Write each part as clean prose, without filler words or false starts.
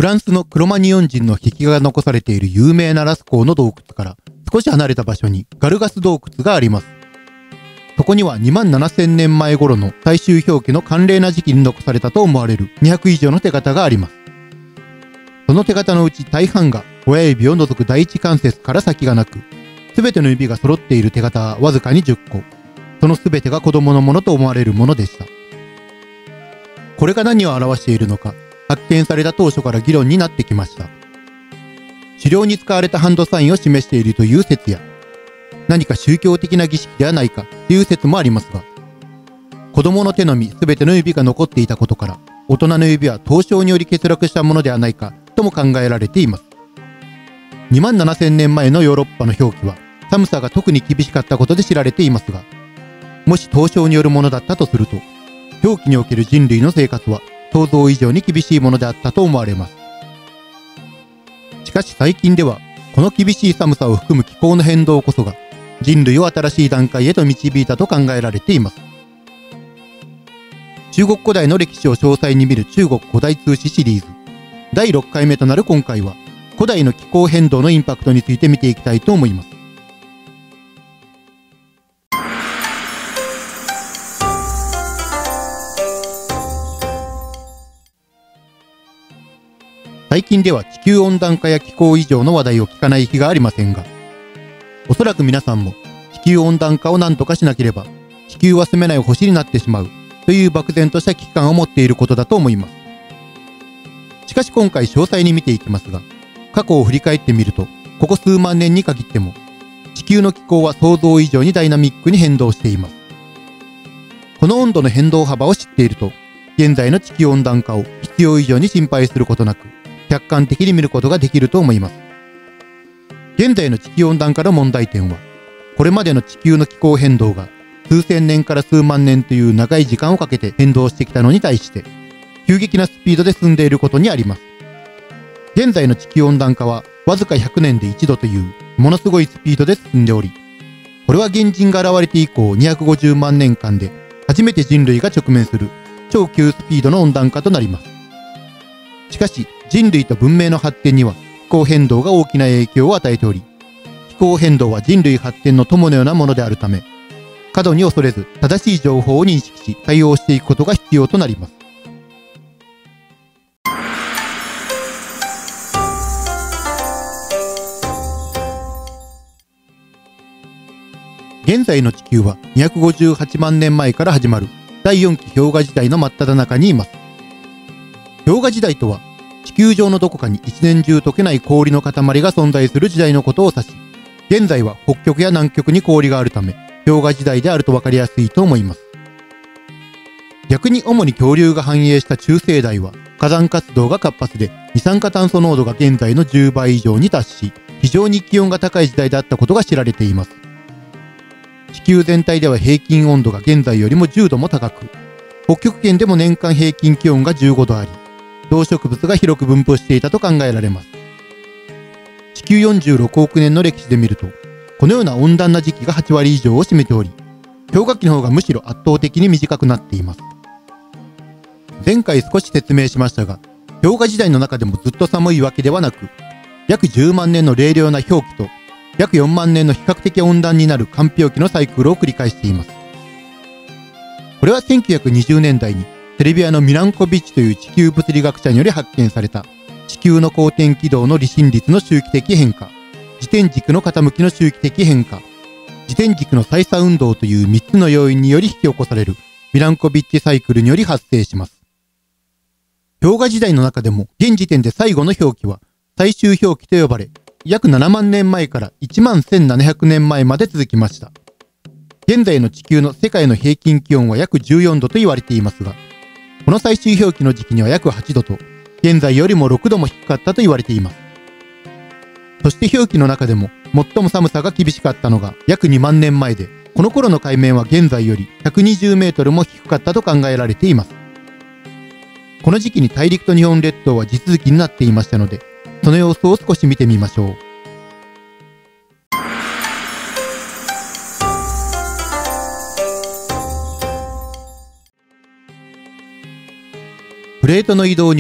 ランスのクロマニヨン人の壁画が残されている有名なラスコーの洞窟から少し離れた場所にガルガス洞窟があります。そこには27000年前頃の最終表記の寒冷な時期に残されたと思われる200以上の手形があります。その手形のうち大半が親指を除く第一関節から先がなく、すべての指が揃っている手形はわずかに10個。そのすべてが子供のものと思われるものでした。これが何を表しているのか、発見された当初から議論になってきました。狩猟に使われたハンドサインを示しているという説や、何か宗教的な儀式ではないかという説もありますが、子供の手のみすべての指が残っていたことから、大人の指は凍傷により欠落したものではないかとも考えられています。27000年前のヨーロッパの表記は、寒さが特に厳しかったことで知られていますが、もし凍傷によるものだったとすると、表記における人類の生活は想像以上に厳しいものであったと思われます。しかし最近では、この厳しい寒さを含む気候の変動こそが、人類を新しい段階へと導いたと考えられています。中国古代の歴史を詳細に見る中国古代通史シリーズ。第6回目となる今回は、古代の気候変動のインパクトについて見ていきたいと思います。最近では地球温暖化や気候異常の話題を聞かない日がありませんが、おそらく皆さんも地球温暖化を何とかしなければ地球は住めない星になってしまうという漠然とした危機感を持っていることだと思います。しかし今回詳細に見ていきますが、過去を振り返ってみると、ここ数万年に限っても地球の気候は想像以上にダイナミックに変動しています。この温度の変動幅を知っていると、現在の地球温暖化を必要以上に心配することなく、客観的に見ることができると思います。現在の地球温暖化の問題点は、これまでの地球の気候変動が数千年から数万年という長い時間をかけて変動してきたのに対して、急激なスピードで進んでいることにあります。現在の地球温暖化はわずか100年で1度というものすごいスピードで進んでおり、これは原人が現れて以降250万年間で初めて人類が直面する超急スピードの温暖化となります。しかし人類と文明の発展には気候変動が大きな影響を与えており、気候変動は人類発展の友のようなものであるため、過度に恐れず正しい情報を認識し対応していくことが必要となります。現在の地球は258万年前から始まる第4期氷河時代の真っ只中にいます。氷河時代とは、地球上のどこかに一年中溶けない氷の塊が存在する時代のことを指し、現在は北極や南極に氷があるため、氷河時代であると分かりやすいと思います。逆に主に恐竜が繁栄した中生代は、火山活動が活発で、二酸化炭素濃度が現在の10倍以上に達し、非常に気温が高い時代であったことが知られています。地球全体では平均温度が現在よりも10度も高く、北極圏でも年間平均気温が15度あり、動植物が広く分布していたと考えられます。地球46億年の歴史で見ると、このような温暖な時期が8割以上を占めており、氷河期の方がむしろ圧倒的に短くなっています。前回少し説明しましたが、氷河時代の中でもずっと寒いわけではなく、約10万年の冷涼な氷期と、約4万年の比較的温暖になる間氷期のサイクルを繰り返しています。これは1920年代にセルビアのミランコビッチという地球物理学者により発見された地球の公転軌道の離心率の周期的変化、自転軸の傾きの周期的変化、自転軸の再差運動という3つの要因により引き起こされるミランコビッチサイクルにより発生します。氷河時代の中でも現時点で最後の氷期は最終氷期と呼ばれ、約7万年前から1万1700年前まで続きました。現在の地球の世界の平均気温は約14度と言われていますが、この最終氷期の時期には約8度と、現在よりも6度も低かったと言われています。そして氷期の中でも最も寒さが厳しかったのが約2万年前で、この頃の海面は現在より120メートルも低かったと考えられています。この時期に大陸と日本列島は地続きになっていましたので、その様子を少し見てみましょう。プレートの移動により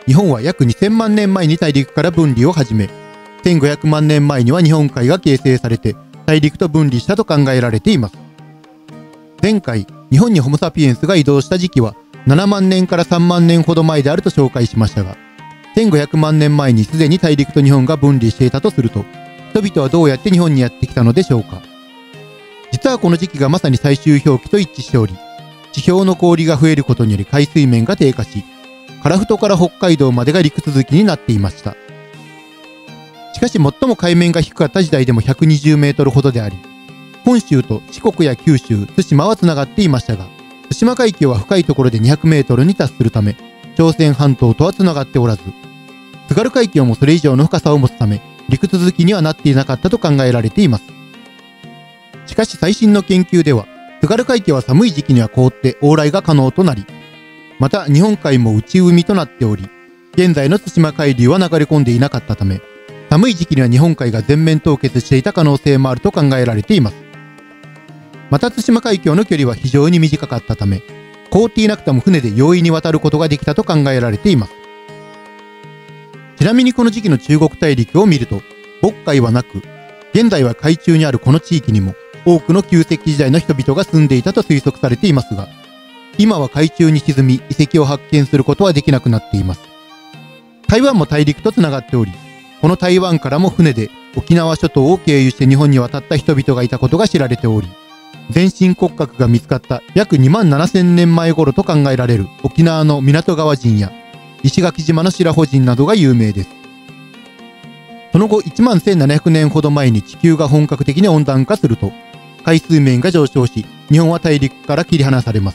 日本は約2000万年前に大陸から分離を始め、1500万年前には日本海が形成されて大陸と分離したと考えられています。前回、日本にホモサピエンスが移動した時期は7万年から3万年ほど前であると紹介しましたが、1500万年前にすでに大陸と日本が分離していたとすると、人々はどうやって日本にやってきたのでしょうか。実はこの時期がまさに最終氷期と一致しており、地表の氷が増えることにより海水面が低下し、樺太から北海道までが陸続きになっていました。しかし最も海面が低かった時代でも120メートルほどであり、本州と四国や九州、対馬はつながっていましたが、対馬海峡は深いところで200メートルに達するため、朝鮮半島とはつながっておらず、津軽海峡もそれ以上の深さを持つため、陸続きにはなっていなかったと考えられています。しかし最新の研究では、津軽海峡は寒い時期には凍って往来が可能となり、また日本海も内海となっており、現在の対馬海流は流れ込んでいなかったため、寒い時期には日本海が全面凍結していた可能性もあると考えられています。また対馬海峡の距離は非常に短かったため、凍っていなくても船で容易に渡ることができたと考えられています。ちなみにこの時期の中国大陸を見ると、渤海はなく、現在は海中にあるこの地域にも多くの旧石器時代の人々が住んでいたと推測されていますが、今は海中に沈み遺跡を発見することはできなくなっています。台湾も大陸とつながっており、この台湾からも船で沖縄諸島を経由して日本に渡った人々がいたことが知られており、全身骨格が見つかった約2万7000年前頃と考えられる沖縄の港川人や石垣島の白穂人などが有名です。その後1万1700年ほど前に地球が本格的に温暖化すると、海水面が上昇し、日本は大陸から切り離されます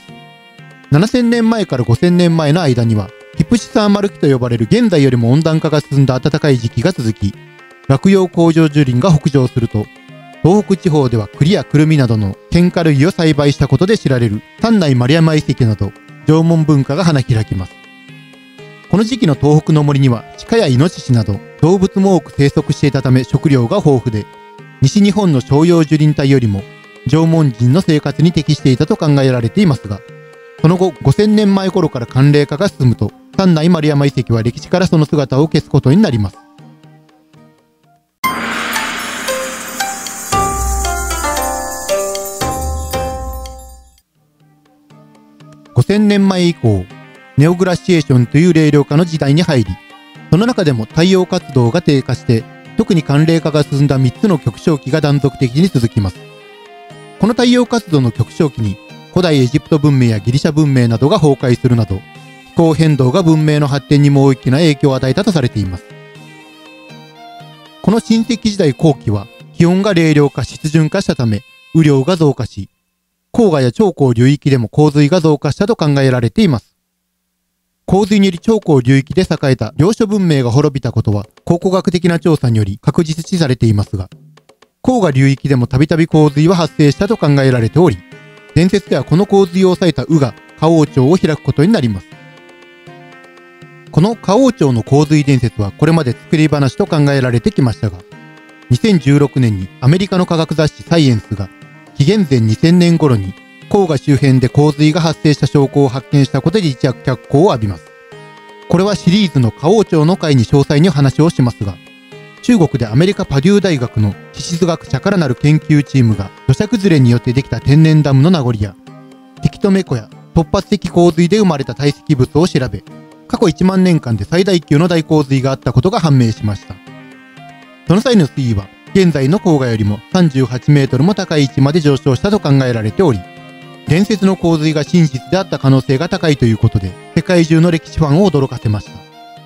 。7000年前から5000年前の間には、キプシサーマル期と呼ばれる現在よりも温暖化が進んだ暖かい時期が続き、落葉広葉樹林が北上すると、東北地方では栗やくるみなどの堅果類を栽培したことで知られる三内丸山遺跡など縄文文化が花開きます。この時期の東北の森には鹿やイノシシなど動物も多く生息していたため食料が豊富で、西日本の照葉樹林帯よりも縄文人の生活に適していたと考えられていますが、その後5000年前頃から寒冷化が進むと、三内丸山遺跡は歴史からその姿を消すことになります。5000年前以降、ネオグラシエーションという冷涼化の時代に入り、その中でも太陽活動が低下して、特に寒冷化が進んだ3つの極小期が断続的に続きます。この太陽活動の極小期に、古代エジプト文明やギリシャ文明などが崩壊するなど、気候変動が文明の発展にも大きな影響を与えたとされています。この新石器時代後期は、気温が冷涼化、湿潤化したため、雨量が増加し、黄河や長江流域でも洪水が増加したと考えられています。洪水により長江流域で栄えた領所文明が滅びたことは考古学的な調査により確実視されていますが、黄河流域でもたびたび洪水は発生したと考えられており、伝説ではこの洪水を抑えた禹が花王朝を開くことになります。この花王朝の洪水伝説はこれまで作り話と考えられてきましたが、2016年にアメリカの科学雑誌サイエンスが紀元前2000年頃に黄河周辺で洪水が発生した証拠を発見したことで一躍脚光を浴びます。これはシリーズの花王朝の回に詳細に話をしますが、中国でアメリカパデュー大学の地質学者からなる研究チームが土砂崩れによってできた天然ダムの名残や、敵とメ湖や突発的洪水で生まれた堆積物を調べ、過去1万年間で最大級の大洪水があったことが判明しました。その際の水位は現在の黄河よりも38メートルも高い位置まで上昇したと考えられており、伝説の洪水が真実であった可能性が高いということで、世界中の歴史ファンを驚かせました。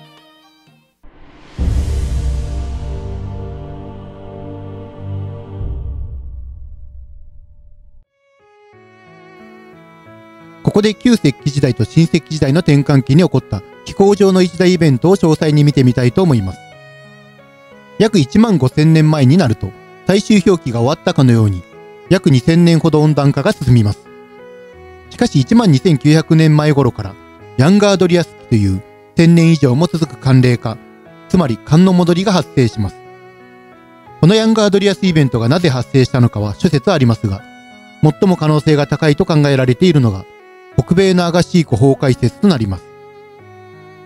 ここで旧石器時代と新石器時代の転換期に起こった気候上の一大イベントを詳細に見てみたいと思います。約1万5000年前になると、最終氷期が終わったかのように、約2000年ほど温暖化が進みます。しかし1万2900年前頃から、ヤンガードリアス期という1000年以上も続く寒冷化、つまり寒の戻りが発生します。このヤンガードリアスイベントがなぜ発生したのかは諸説ありますが、最も可能性が高いと考えられているのが、北米のアガシー湖崩壊説となります。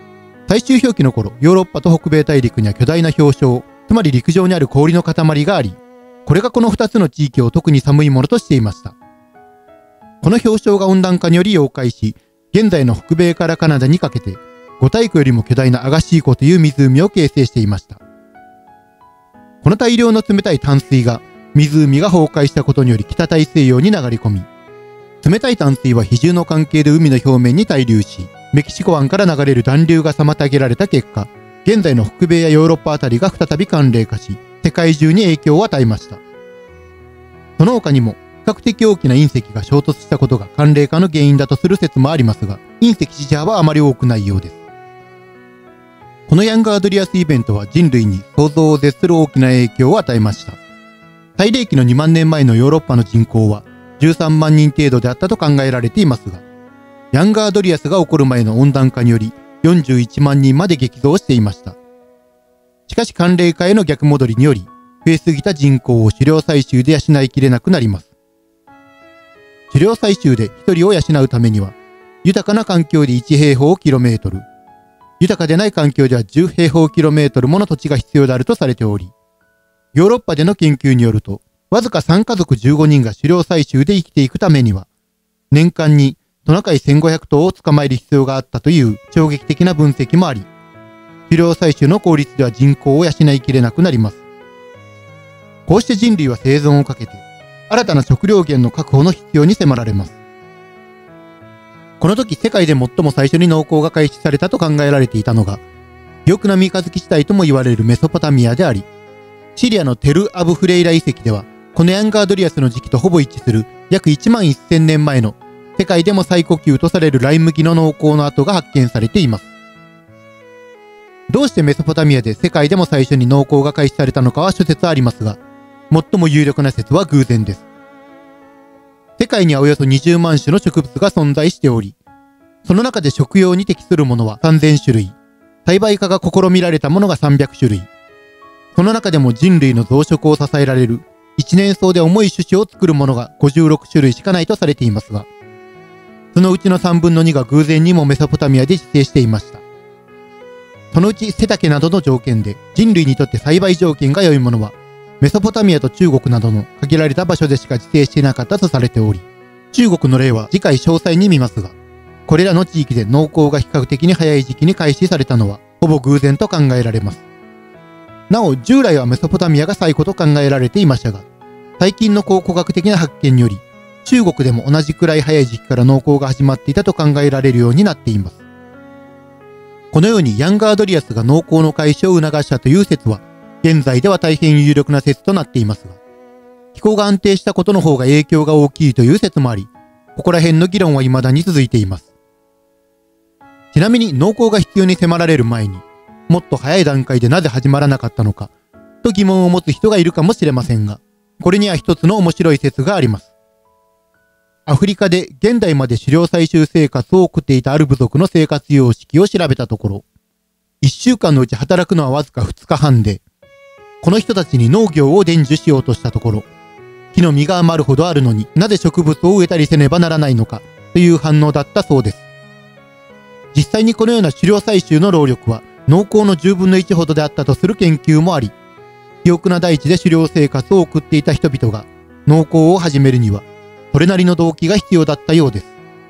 最終氷期の頃、ヨーロッパと北米大陸には巨大な氷床、つまり陸上にある氷の塊があり、これがこの2つの地域を特に寒いものとしていました。この氷床が温暖化により溶解し、現在の北米からカナダにかけて、五大湖よりも巨大なアガシー湖という湖を形成していました。この大量の冷たい淡水が、湖が崩壊したことにより北大西洋に流れ込み、冷たい淡水は比重の関係で海の表面に滞留し、メキシコ湾から流れる暖流が妨げられた結果、現在の北米やヨーロッパあたりが再び寒冷化し、世界中に影響を与えました。その他にも、比較的大きな隕石が衝突したことが寒冷化の原因だとする説もありますが、隕石支持派はあまり多くないようです。このヤングアドリアスイベントは人類に想像を絶する大きな影響を与えました。最冷期の2万年前のヨーロッパの人口は13万人程度であったと考えられていますが、ヤングアドリアスが起こる前の温暖化により41万人まで激増していました。しかし寒冷化への逆戻りにより、増えすぎた人口を狩猟採集で養いきれなくなります。狩猟採集で一人を養うためには、豊かな環境で1平方キロメートル、豊かでない環境では10平方キロメートルもの土地が必要であるとされており、ヨーロッパでの研究によると、わずか3家族15人が狩猟採集で生きていくためには、年間にトナカイ1500頭を捕まえる必要があったという衝撃的な分析もあり、狩猟採集の効率では人口を養いきれなくなります。こうして人類は生存をかけて、新たな食料源の確保の必要に迫られます。この時世界で最も最初に農耕が開始されたと考えられていたのが、肥沃な三日月地帯とも言われるメソポタミアであり、シリアのテル・アブ・フレイラ遺跡では、このヤングアドリアスの時期とほぼ一致する約1万1000年前の世界でも最古級とされるライ麦の農耕の跡が発見されています。どうしてメソポタミアで世界でも最初に農耕が開始されたのかは諸説ありますが、最も有力な説は偶然です。世界にはおよそ20万種の植物が存在しており、その中で食用に適するものは3000種類、栽培化が試みられたものが300種類、その中でも人類の増殖を支えられる一年草で重い種子を作るものが56種類しかないとされていますが、そのうちの3分の2が偶然にもメソポタミアで自生していました。そのうち背丈などの条件で人類にとって栽培条件が良いものは、メソポタミアと中国などの限られた場所でしか自生していなかったとされており、中国の例は次回詳細に見ますが、これらの地域で農耕が比較的に早い時期に開始されたのはほぼ偶然と考えられます。なお、従来はメソポタミアが最古と考えられていましたが、最近の考古学的な発見により、中国でも同じくらい早い時期から農耕が始まっていたと考えられるようになっています。このようにヤングアドリアスが農耕の開始を促したという説は、現在では大変有力な説となっていますが、気候が安定したことの方が影響が大きいという説もあり、ここら辺の議論は未だに続いています。ちなみに農耕が必要に迫られる前に、もっと早い段階でなぜ始まらなかったのか、と疑問を持つ人がいるかもしれませんが、これには一つの面白い説があります。アフリカで現代まで狩猟採集生活を送っていたある部族の生活様式を調べたところ、1週間のうち働くのはわずか2日半で、この人たちに農業を伝授しようとしたところ、木の実が余るほどあるのになぜ植物を植えたりせねばならないのかという反応だったそうです。実際にこのような狩猟採集の労力は農耕の10分の1ほどであったとする研究もあり、肥沃な大地で狩猟生活を送っていた人々が農耕を始めるには、それなりの動機が必要だったようです。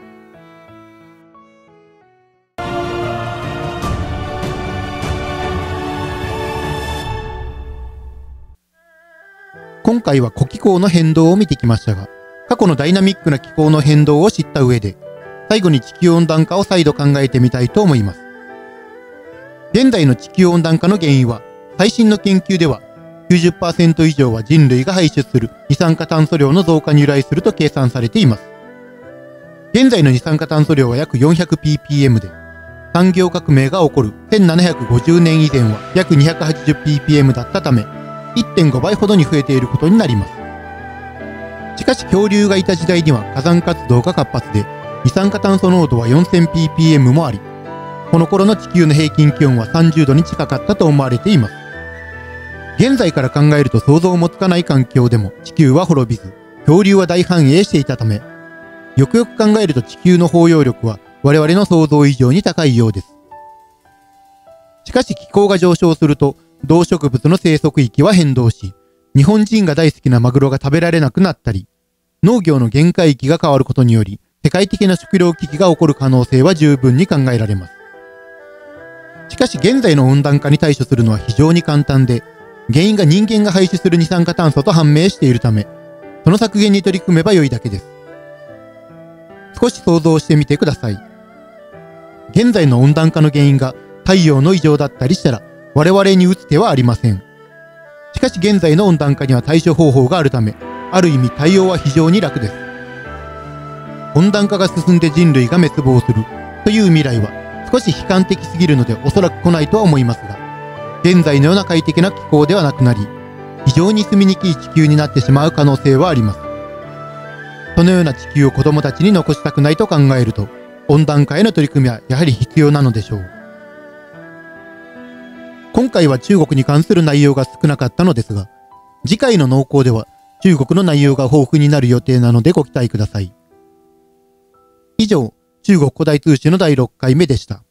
今回は古気候の変動を見てきましたが、過去のダイナミックな気候の変動を知った上で、最後に地球温暖化を再度考えてみたいと思います。現在の地球温暖化の原因は、最新の研究では 90% 以上は人類が排出する二酸化炭素量の増加に由来すると計算されています。現在の二酸化炭素量は約 400ppm で、産業革命が起こる1750年以前は約 280ppm だったため、1.5 倍ほどに増えていることになります。しかし恐竜がいた時代には火山活動が活発で、二酸化炭素濃度は 4000ppm もあり、この頃の地球の平均気温は30度に近かったと思われています。現在から考えると想像もつかない環境でも地球は滅びず、恐竜は大繁栄していたため、よくよく考えると地球の包容力は我々の想像以上に高いようです。 しかし気候が上昇すると、動植物の生息域は変動し、日本人が大好きなマグロが食べられなくなったり、農業の限界域が変わることにより、世界的な食糧危機が起こる可能性は十分に考えられます。しかし現在の温暖化に対処するのは非常に簡単で、原因が人間が排出する二酸化炭素と判明しているため、その削減に取り組めば良いだけです。少し想像してみてください。現在の温暖化の原因が太陽の異常だったりしたら、我々に打つ手はありません。しかし現在の温暖化には対処方法があるため、ある意味対応は非常に楽です。温暖化が進んで人類が滅亡するという未来は少し悲観的すぎるのでおそらく来ないとは思いますが、現在のような快適な気候ではなくなり、非常に住みにくい地球になってしまう可能性はあります。そのような地球を子供たちに残したくないと考えると、温暖化への取り組みはやはり必要なのでしょう。今回は中国に関する内容が少なかったのですが、次回の農耕では中国の内容が豊富になる予定なのでご期待ください。以上、中国古代通信の第6回目でした。